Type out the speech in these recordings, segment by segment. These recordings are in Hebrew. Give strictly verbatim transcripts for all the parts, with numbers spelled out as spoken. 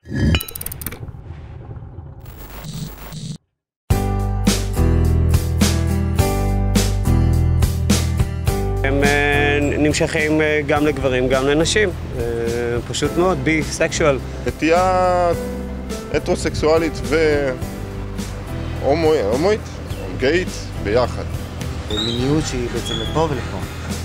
הם נמשכים גם לגברים, גם לנשים. פשוט מאוד, בי סקשואל. נטייה הטרוסקסואלית והומואית, גאית, ביחד. מיניות שהיא בעצם לפה ולפה.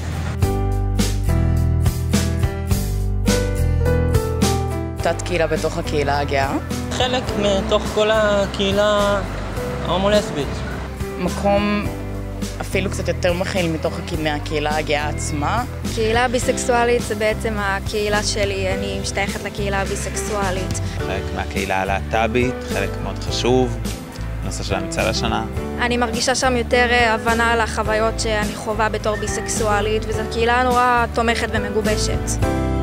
תת קהילה בתוך הקהילה הגאה. חלק מתוך כל הקהילה ההומו-לסבית. מקום אפילו קצת יותר מכיל מתוך הקהילה הגאה עצמה. קהילה ביסקסואלית זה בעצם הקהילה שלי, אני משתייכת לקהילה הביסקסואלית. חלק מהקהילה הלהט"בית, חלק מאוד חשוב, נושא של המצעד השנה. אני מרגישה שם יותר הבנה על החוויות שאני חווה בתור ביסקסואלית, וזו קהילה נורא תומכת ומגובשת.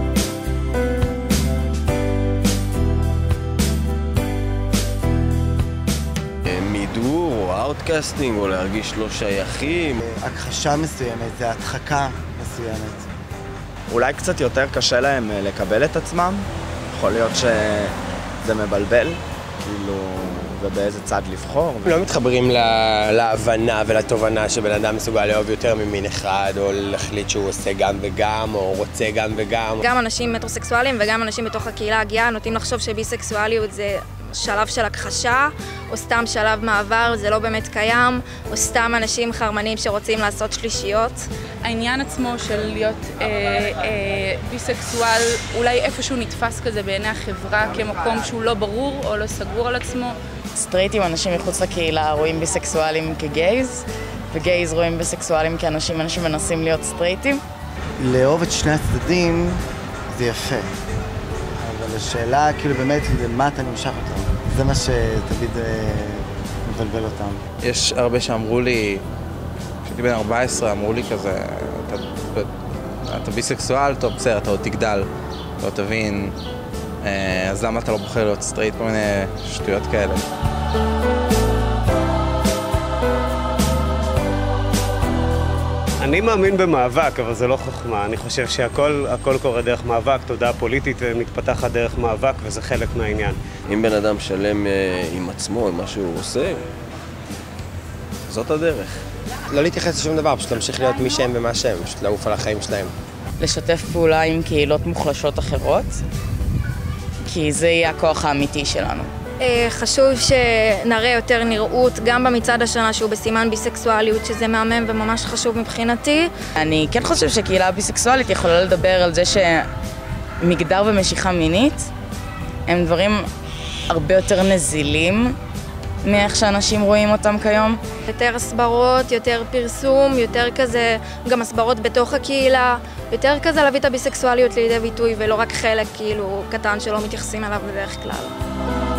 מידור או אאוטקאסטינג או להרגיש לא שייכים. הכחשה מסוימת, זה הדחקה מסוימת. אולי קצת יותר קשה להם לקבל את עצמם, יכול להיות שזה מבלבל, כאילו, ובאיזה צד לבחור. לא מתחברים להבנה ולתובנה שבן אדם מסוגל לאהוב יותר ממין אחד, או להחליט שהוא עושה גם וגם, או רוצה גם וגם. גם אנשים מטרוסקסואלים וגם אנשים בתוך הקהילה הגאה נוטים לחשוב שביסקסואליות זה שלב של הכחשה, או סתם שלב מעבר, זה לא באמת קיים, או סתם אנשים חרמנים שרוצים לעשות שלישיות. העניין עצמו של להיות אה, אה, ביסקסואל אולי איפשהו נתפס כזה בעיני החברה כמקום שהוא לא ברור או לא סגור על עצמו. סטרייטים, אנשים מחוץ לקהילה, רואים ביסקסואלים כגייז, וגייז רואים ביסקסואלים כאנשים, אנשים מנסים להיות סטרייטים. לאהוב את שני הצדדים זה יפה. אבל השאלה, כאילו באמת, למה אתה נמשך אותם? זה מה שתמיד מבלבל אותם. יש הרבה שאמרו לי, כשהייתי בן ארבע עשרה, אמרו לי כזה, אתה, אתה ביסקסואל, טוב, בסדר, אתה עוד תגדל, אתה עוד תבין, אז למה אתה לא בוחר להיות סטרייט, כל מיני שטויות כאלה. אני מאמין במאבק, אבל זה לא חוכמה. אני חושב שהכל הכל קורה דרך מאבק, תודעה פוליטית מתפתחת דרך מאבק, וזה חלק מהעניין. אם בן אדם שלם עם עצמו, עם מה שהוא עושה, זאת הדרך. לא להתייחס לשום דבר, פשוט להמשיך להיות מי שהם ומה שהם, פשוט לעוף על החיים שלהם. לשתף פעולה עם קהילות מוחלשות אחרות, כי זה יהיה הכוח האמיתי שלנו. חשוב שנראה יותר נראות, גם במצעד השנה שהוא בסימן ביסקסואליות, שזה מהמם וממש חשוב מבחינתי. אני כן חושב שקהילה ביסקסואלית יכולה לדבר על זה שמגדר ומשיכה מינית הם דברים הרבה יותר נזילים מאיך שאנשים רואים אותם כיום. יותר הסברות, יותר פרסום, יותר כזה, גם הסברות בתוך הקהילה, יותר כזה להביא את הביסקסואליות לידי ביטוי ולא רק חלק כאילו קטן שלא מתייחסים אליו בדרך כלל.